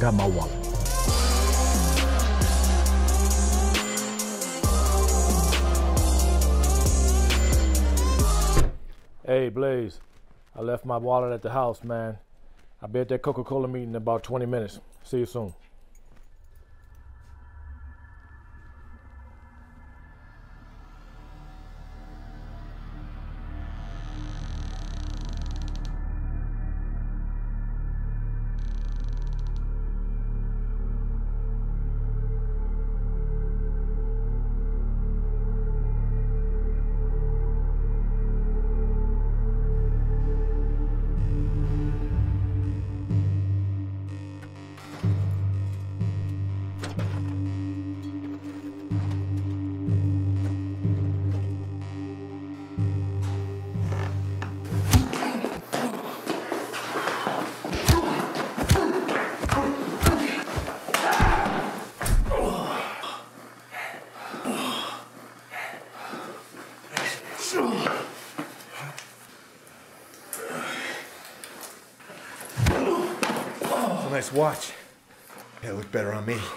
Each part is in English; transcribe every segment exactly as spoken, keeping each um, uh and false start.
got my wallet. Hey, Blaze. I left my wallet at the house, man. I'll be at that Coca-Cola meeting in about twenty minutes. See you soon. Nice watch. Yeah, it looked better on me.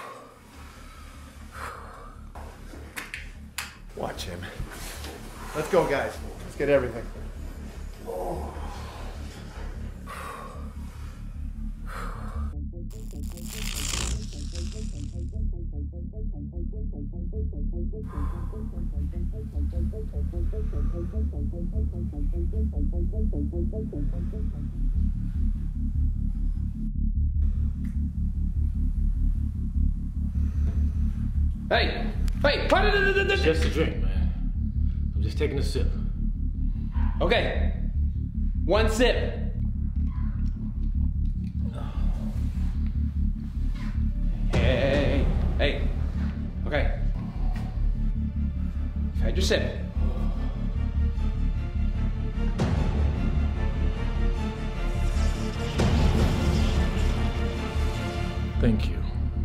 Watch him. Let's go, guys. Let's get everything. Hey! Hey! It's just a drink, man. I'm just taking a sip. Okay. One sip. Hey, hey, hey, hey. Okay. You've had your sip. Thank you.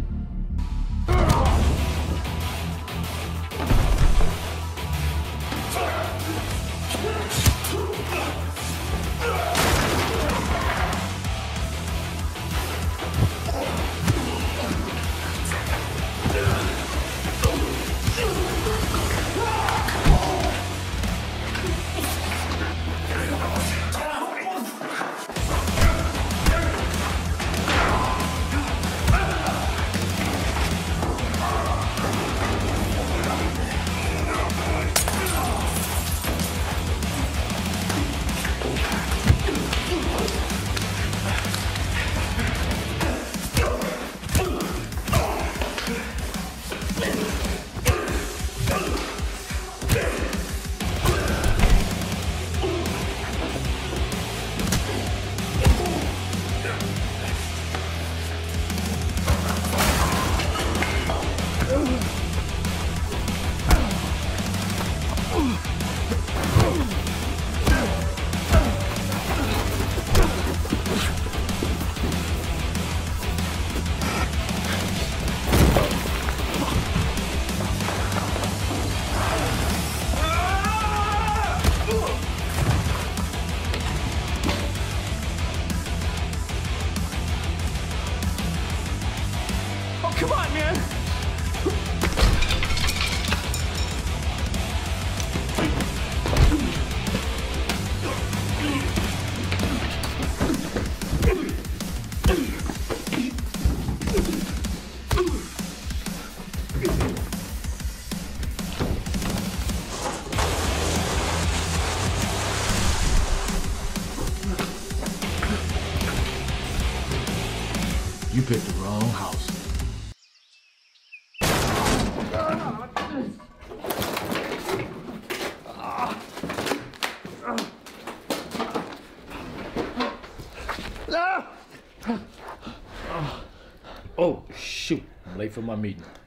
Come on, man! You picked the wrong house. Oh, shoot. I'm late for my meeting.